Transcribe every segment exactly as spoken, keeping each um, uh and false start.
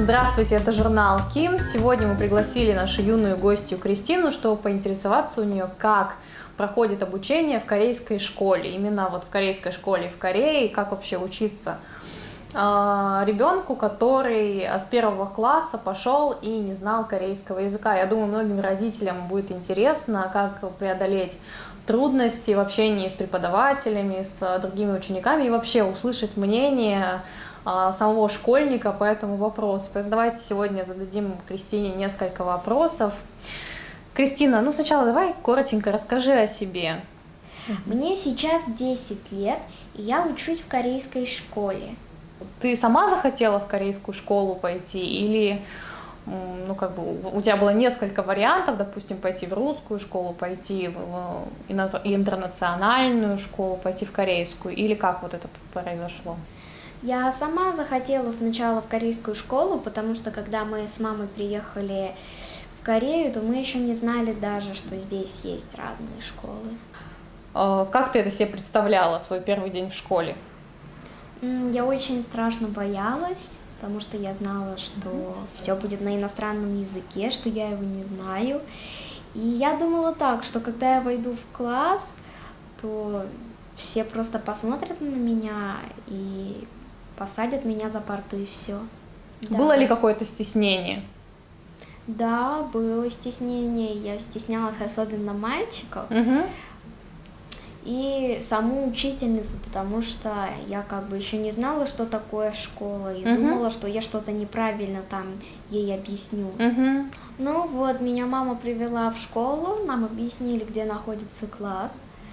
Здравствуйте, это журнал Ким. Сегодня мы пригласили нашу юную гостью Кристину, чтобы поинтересоваться у нее, как проходит обучение в корейской школе. Именно вот в корейской школе в Корее, как вообще учиться ребенку, который с первого класса пошел и не знал корейского языка. Я думаю, многим родителям будет интересно, как преодолеть трудности в общении с преподавателями, с другими учениками и вообще услышать мнение самого школьника по этому вопросу. Поэтому давайте сегодня зададим Кристине несколько вопросов. Кристина, ну сначала давай коротенько расскажи о себе. Мне сейчас десять лет, и я учусь в корейской школе. Ты сама захотела в корейскую школу пойти или ну, как бы, у тебя было несколько вариантов, допустим, пойти в русскую школу, пойти в интернациональную школу, пойти в корейскую, или как вот это произошло? Я сама захотела сначала в корейскую школу, потому что когда мы с мамой приехали в Корею, то мы еще не знали даже, что здесь есть разные школы. Как ты это себе представляла, свой первый день в школе? Я очень страшно боялась, потому что я знала, что все будет на иностранном языке, что я его не знаю. И я думала так, что когда я войду в класс, то все просто посмотрят на меня и посадят меня за парту, и все. Было да. ли какое-то стеснение? Да, было стеснение. Я стеснялась особенно мальчиков. Угу. И саму учительницу, потому что я как бы еще не знала, что такое школа, и uh-huh. думала, что я что-то неправильно там ей объясню. Uh-huh. Ну вот, меня мама привела в школу, нам объяснили, где находится класс.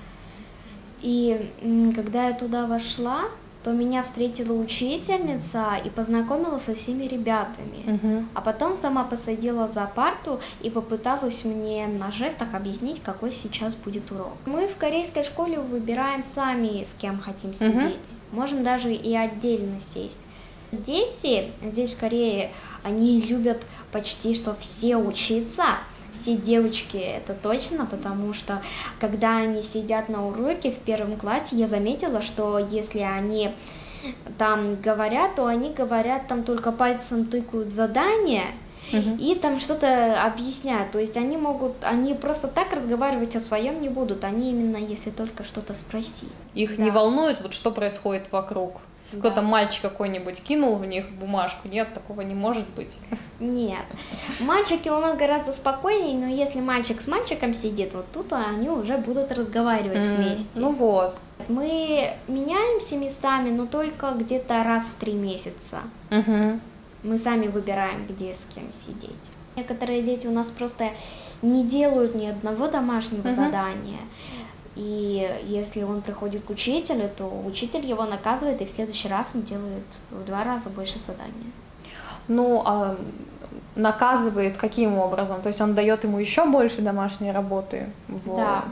И когда я туда вошла, то меня встретила учительница и познакомила со всеми ребятами. Uh-huh. А потом сама посадила за парту и попыталась мне на жестах объяснить, какой сейчас будет урок. Мы в корейской школе выбираем сами, с кем хотим сидеть. Uh-huh. Можем даже и отдельно сесть. Дети здесь в Корее, они любят почти что все учиться. Все девочки, это точно, потому что когда они сидят на уроке в первом классе, я заметила, что если они там говорят, то они говорят, там только пальцем тыкают задания uh-huh. и там что-то объясняют. То есть они могут, они просто так разговаривать о своем не будут, они именно если только что-то спросить. Их да. не волнует, вот что происходит вокруг? Да. Кто-то мальчик какой-нибудь кинул в них бумажку? Нет, такого не может быть. Нет. Мальчики у нас гораздо спокойнее, но если мальчик с мальчиком сидит, вот тут они уже будут разговаривать mm, вместе. Ну вот. Мы меняемся местами, но только где-то раз в три месяца. Uh-huh. Мы сами выбираем, где с кем сидеть. Некоторые дети у нас просто не делают ни одного домашнего uh-huh. задания. И если он приходит к учителю, то учитель его наказывает, и в следующий раз он делает в два раза больше задания. Ну, а наказывает каким образом? То есть он дает ему еще больше домашней работы? В... Да.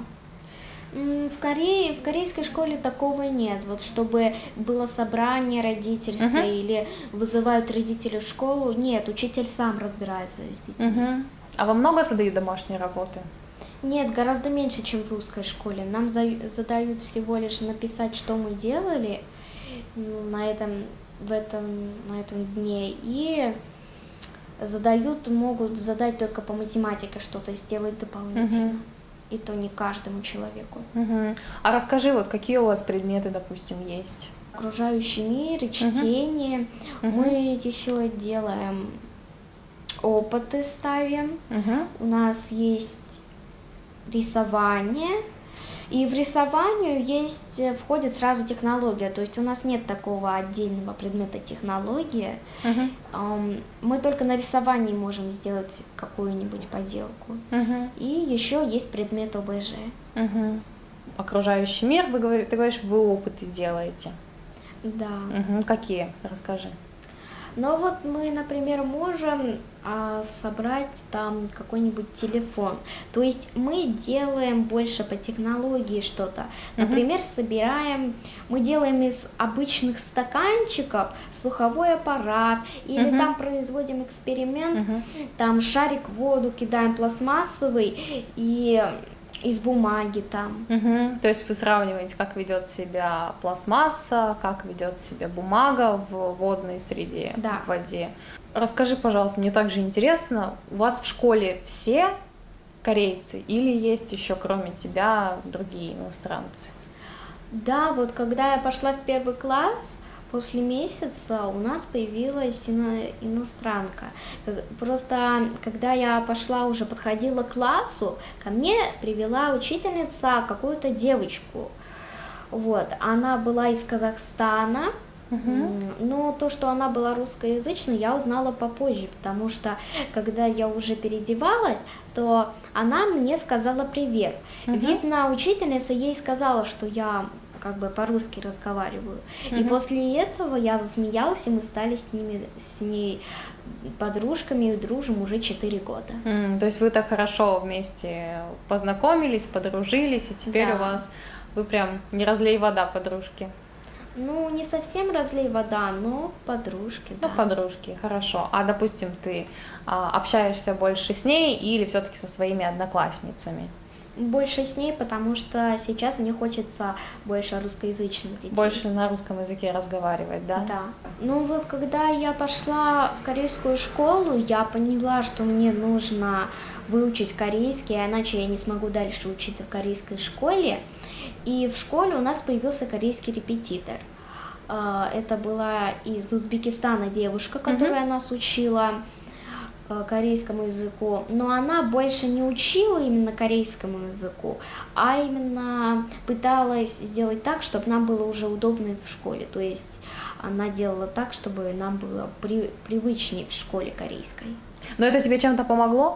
В Корее, в корейской школе такого нет. Вот чтобы было собрание родительское uh-huh. или вызывают родителей в школу, нет, учитель сам разбирается с детьми. Uh-huh. А вам много задают домашней работы? Нет, гораздо меньше, чем в русской школе. Нам задают всего лишь написать, что мы делали на этом, в этом, на этом дне, и задают, могут задать только по математике что-то сделать дополнительно. Uh-huh. И то не каждому человеку. Uh-huh. А расскажи, вот какие у вас предметы, допустим, есть? Окружающий мир, чтение. Uh-huh. Мы еще делаем опыты, ставим. Uh-huh. У нас есть рисование, и в рисованию есть, входит сразу технология, то есть у нас нет такого отдельного предмета технология, uh-huh. мы только на рисовании можем сделать какую-нибудь поделку, uh-huh. и еще есть предмет ОБЖ. Uh-huh. Окружающий мир, вы говорите, ты говоришь, вы опыты делаете. Да. Uh-huh. Какие? Расскажи. Но вот мы, например, можем а, собрать там какой-нибудь телефон. То есть мы делаем больше по технологии что-то. Например, uh-huh. собираем, мы делаем из обычных стаканчиков слуховой аппарат, или uh-huh. там производим эксперимент, uh-huh. там шарик в воду кидаем пластмассовый и из бумаги там. Угу. То есть вы сравниваете, как ведет себя пластмасса, как ведет себя бумага в водной среде, да. в воде. Расскажи, пожалуйста, мне также интересно, у вас в школе все корейцы или есть еще кроме тебя другие иностранцы? Да, вот когда я пошла в первый класс, после месяца у нас появилась ино- иностранка. Как- Просто когда я пошла, уже подходила к классу, ко мне привела учительница какую-то девочку. Вот, она была из Казахстана, Мгм. м, но то, что она была русскоязычной, я узнала попозже, потому что когда я уже переодевалась, то она мне сказала привет. Мгм. Видно, учительница ей сказала, что я как бы по-русски разговариваю. И Мгм. после этого я засмеялась, и мы стали с ними, с ней подружками и дружим уже четыре года. М, то есть вы так хорошо вместе познакомились, подружились, и теперь у Да. вас вы прям не разлей вода подружки. Ну, не совсем разлей вода, но подружки, Ну, да. подружки, хорошо. А допустим, ты а, общаешься больше с ней или все-таки со своими одноклассницами? Больше с ней, потому что сейчас мне хочется больше русскоязычных детей. Больше на русском языке разговаривать, да? Да. Ну вот когда я пошла в корейскую школу, я поняла, что мне нужно выучить корейский, иначе я не смогу дальше учиться в корейской школе. И в школе у нас появился корейский репетитор. А, Это была из Узбекистана девушка, которая нас учила э, корейскому языку, но она больше не учила именно корейскому языку, а именно пыталась сделать так, чтобы нам было уже удобно в школе. То есть она делала так, чтобы нам было при- привычнее в школе корейской. Но это тебе чем-то помогло?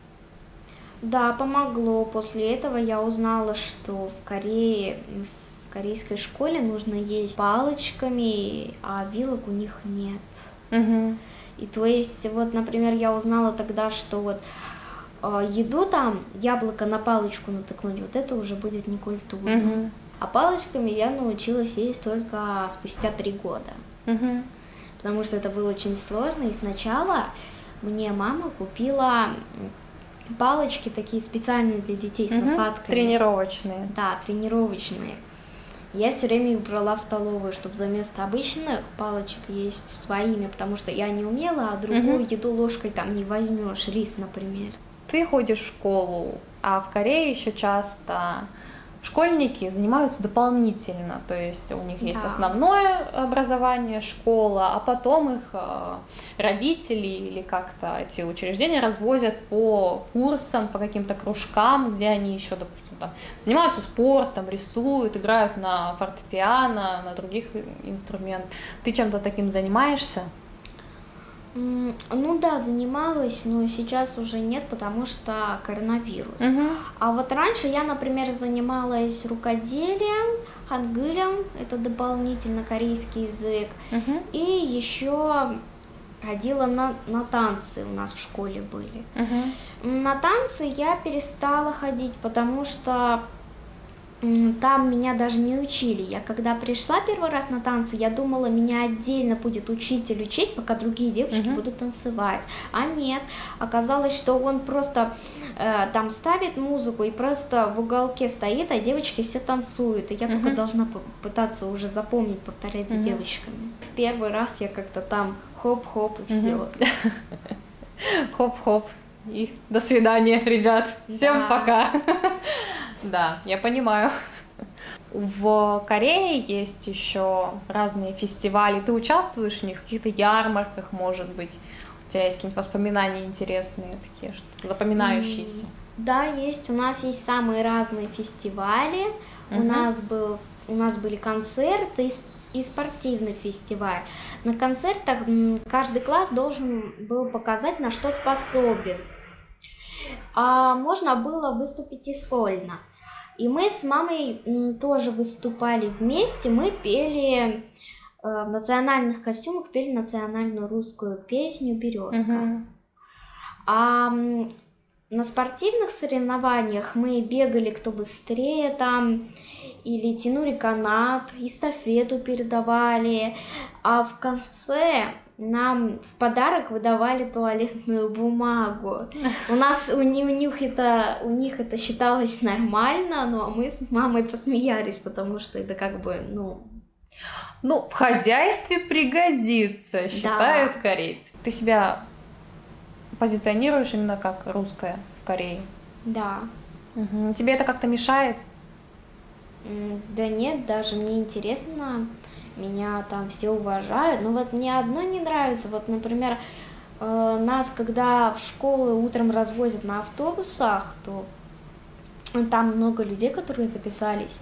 Да, помогло. После этого я узнала, что в Корее, в корейской школе нужно есть палочками, а вилок у них нет. Мгм. И то есть, вот, например, я узнала тогда, что вот э, еду там, яблоко на палочку натыкнуть, вот это уже будет некультурно. Мгм. А палочками я научилась есть только спустя три года, Мгм. потому что это было очень сложно. И сначала мне мама купила м, палочки такие специальные для детей с Мгм. насадками. Тренировочные. Да, тренировочные. Я все время их брала в столовую, чтобы за место обычных палочек есть своими, потому что я не умела, а другую Мгм. еду ложкой там не возьмешь, рис, например. Ты ходишь в школу, а в Корее еще часто школьники занимаются дополнительно, то есть у них есть Да. основное образование, школа, а потом их э, родители или как-то эти учреждения развозят по курсам, по каким-то кружкам, где они еще, допустим, там, занимаются спортом, рисуют, играют на фортепиано, на других инструментах. Ты чем-то таким занимаешься? М, Ну да, занималась, но сейчас уже нет, потому что коронавирус. Мгм. А вот раньше я, например, занималась рукоделием, хангылем, это дополнительно корейский язык, Мгм. и еще ходила на, на танцы, у нас в школе были. Мгм. На танцы я перестала ходить, потому что м, там меня даже не учили. Я когда пришла первый раз на танцы, я думала, меня отдельно будет учитель учить, пока другие девочки Мгм. будут танцевать. А нет, оказалось, что он просто э, там ставит музыку и просто в уголке стоит, а девочки все танцуют. И я только Мгм. должна по- пытаться уже запомнить, повторять за Мгм. девочками. В первый раз я как-то там хоп-хоп и все. Мгм. Хоп-хоп. И до свидания, ребят. Всем Да. пока. Да, я понимаю. В Корее есть еще разные фестивали. Ты участвуешь в них, в каких-то ярмарках, может быть? У тебя есть какие-нибудь воспоминания интересные, такие, что- запоминающиеся? Да, есть. У нас есть самые разные фестивали. У Мгм. нас был, у нас были концерты и, с- и спортивный фестиваль. На концертах м, каждый класс должен был показать, на что способен. А можно было выступить и сольно. И мы с мамой м, тоже выступали вместе. Мы пели э, в национальных костюмах, пели национальную русскую песню «Березка». Мгм. А м, на спортивных соревнованиях мы бегали кто быстрее там, или тянули канат, эстафету передавали, а в конце нам в подарок выдавали туалетную бумагу. У нас, у, ни- у них это, у них это считалось нормально, но мы с мамой посмеялись, потому что это как бы, ну, Ну, в хозяйстве пригодится, считают Да. корейцы. Ты себя позиционируешь именно как русская в Корее? Да. Мгм. Тебе это как-то мешает? М, Да нет, даже мне интересно, меня там все уважают. Но вот мне одно не нравится. Вот, например, э, нас, когда в школы утром развозят на автобусах, то там много людей, которые записались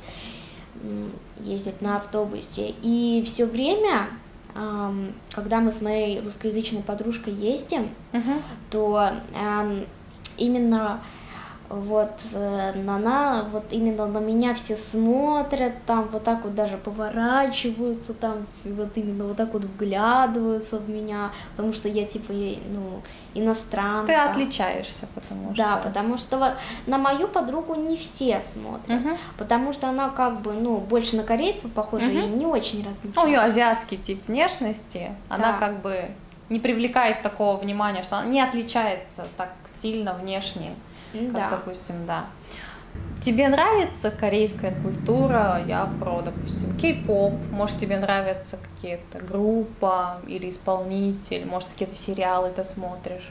м, ездить на автобусе. И все время, ам, когда мы с моей русскоязычной подружкой ездим, Мгм. то ам, именно вот э, на, на вот именно на меня все смотрят, там вот так вот даже поворачиваются, там и вот именно вот так вот вглядываются в меня, потому что я типа е- ну Ты иностранка. отличаешься, потому Да, что... потому что вот на мою подругу не все смотрят, Мгм. потому что она как бы, ну, больше на корейцев похожа и Мгм. не очень Ну, различается. у нее азиатский тип внешности, она Да. как бы не привлекает такого внимания, что она не отличается так сильно внешне, как, Да. допустим, да. Тебе нравится корейская культура? Я про, допустим, кей-поп. Может, тебе нравятся какие-то группа или исполнитель? Может, какие-то сериалы ты смотришь?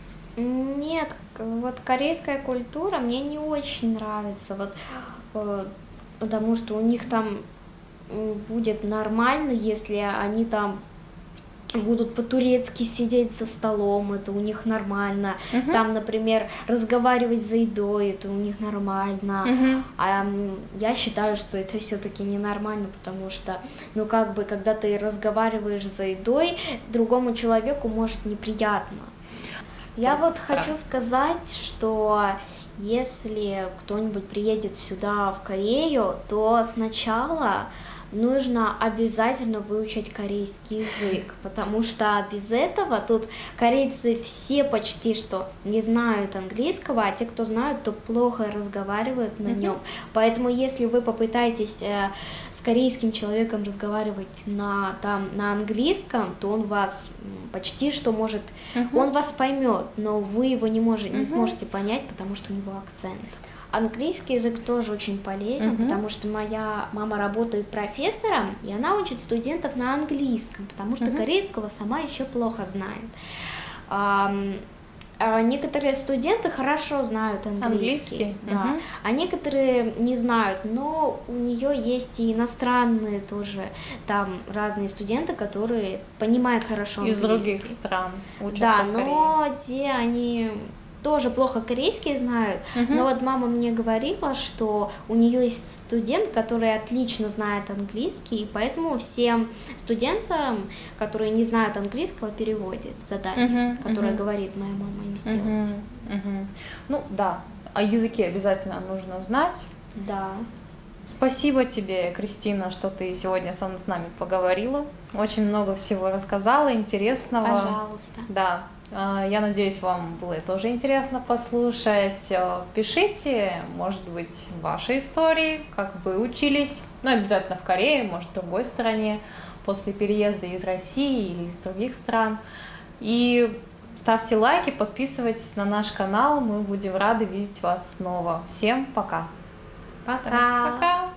Нет, к- вот корейская культура мне не очень нравится, вот, э, потому что у них там м, будет нормально, если они там будут по-турецки сидеть за столом, это у них нормально. Мгм. Там, например, разговаривать за едой, это у них нормально. Мгм. А м, я считаю, что это все-таки ненормально, потому что, ну, как бы, когда ты разговариваешь за едой, другому человеку может неприятно. Я Так, вот странно. хочу сказать, что если кто-нибудь приедет сюда, в Корею, то сначала нужно обязательно выучить корейский язык, потому что без этого тут корейцы все почти что не знают английского, а те, кто знают, то плохо разговаривают на Мгм. нем. Поэтому если вы попытаетесь э, с корейским человеком разговаривать на, там, на английском, то он вас м, почти что может, Мгм. он вас поймет, но вы его не, можете, не Мгм. сможете понять, потому что у него акцент. Английский язык тоже очень полезен, Мгм. потому что моя мама работает профессором, и она учит студентов на английском, потому что Мгм. корейского сама еще плохо знает. Ам, а некоторые студенты хорошо знают английский, Английский? да, Мгм. а некоторые не знают, но у нее есть и иностранные тоже, там разные студенты, которые понимают хорошо Из английский. других стран учатся Да, в Корее. но те они тоже плохо корейский знают, Мгм. но вот мама мне говорила, что у нее есть студент, который отлично знает английский, и поэтому всем студентам, которые не знают английского, переводит задание, Мгм, которое мгм. говорит моя мама им сделать. Мгм, мгм. Ну да, о языке обязательно нужно знать. Да. Спасибо тебе, Кристина, что ты сегодня со мной- с нами поговорила. Очень много всего рассказала, интересного. Пожалуйста. Да, а, я надеюсь, вам было тоже интересно послушать. Э, Пишите, может быть, ваши истории, как вы учились, ну, обязательно в Корее, может, в другой стране, после переезда из России или из других стран. И ставьте лайки, подписывайтесь на наш канал, мы будем рады видеть вас снова. Всем пока! Пока. Пока!